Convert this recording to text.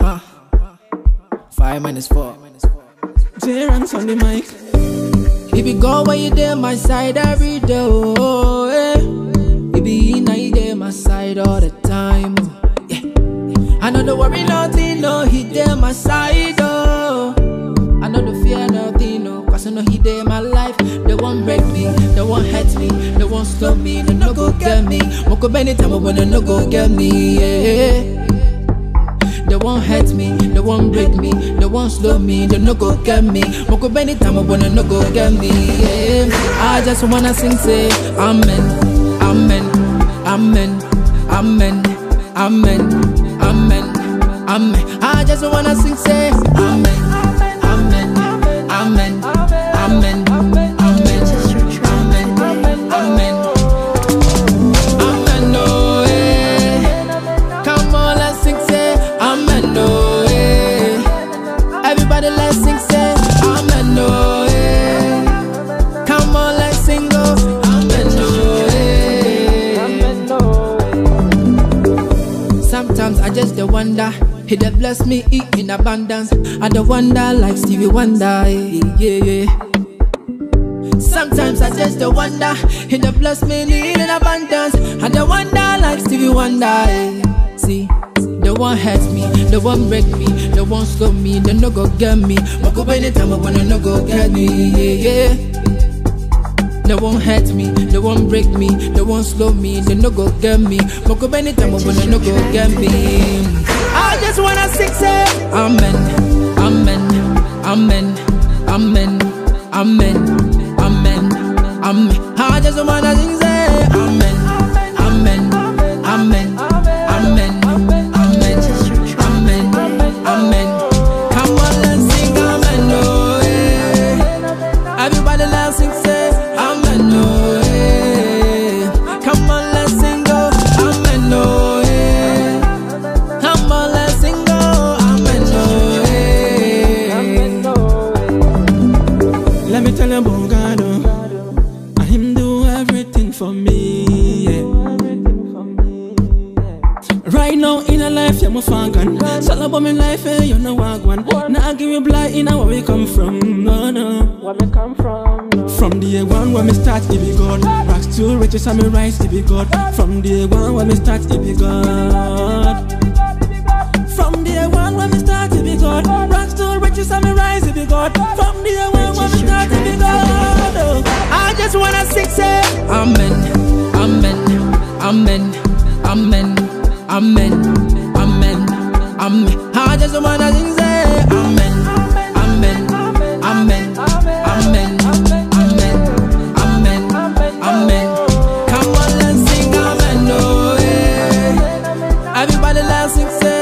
5 minus 4. Jay Ranks on the mic. If you go where you there, my side every day, oh, yeah. You be in, you there, my side all the time, oh, yeah. I know the worry nothing, no, he there, my side, oh. I know the fear nothing, no, cause I know he there, my life. They won't break me, they won't hurt me, they won't stop me, they no go get me. Won't go anytime, but they no go get me, yeah. They won't hurt me, they won't break me, they won't slow me, they no go get me. Won't go anytime, but they no go get me, yeah. I just wanna sing, say, amen, amen, amen, amen, amen, amen, amen. I just wanna sing, say, amen, amen, amen, amen, amen, amen, amen. Amen, oh, eh. Come on, let's sing, say, amen, oh, eh. Everybody, let's sing, say, amen, oh, eh. Come on, let's sing, oh, amen, oh, eh. Sometimes I just wonder, he dey bless me in abundance. I dey wonder like Stevie Wonder, yeah, yeah. Sometimes I just wonder, he dey bless me in abundance. I dey wonder like Stevie Wonder, yeah. See, they won't hurt me, they won't break me, they won't slow me, they no go get me. Won't go anytime, but they no go get me, yeah, yeah. They won't hurt me, they won't break me, they won't slow me, they no go get me. Won't go anytime, but they no go get me. I just wanna sing, say, amen, amen, amen, amen, amen, amen, amen. I just wanna sing, say, amen, amen, amen, amen, amen, amen, amen. Come on, let's sing, amen, oh, yeah. Everybody, let's sing, say, amen, oh, yeah. Come on, let's sing, oh, amen, oh, yeah. Come on, let's sing, oh, amen, oh, yeah. Let me tell you about God, oh. And him do everything for me, yeah. Right now in a life, you're my fan. It's all about my life, eh, you know what one. Now I give you blind in where we come from, no, no. Where we come from, no. From the one where me start, it be God. Rocks to riches and me rise, it be God. From the one where me start, it be God. From the one where me start, it be God. Rocks to riches and me rise, it be God. From the one where me start, it be God. Oh. I just wanna sing, say, amen, amen, amen, amen, amen, amen, amen. I just wanna sing, say, amen, amen, amen, amen, amen, amen, amen. Come on, let's sing, amen, oh, yeah. Everybody, let's sing, say,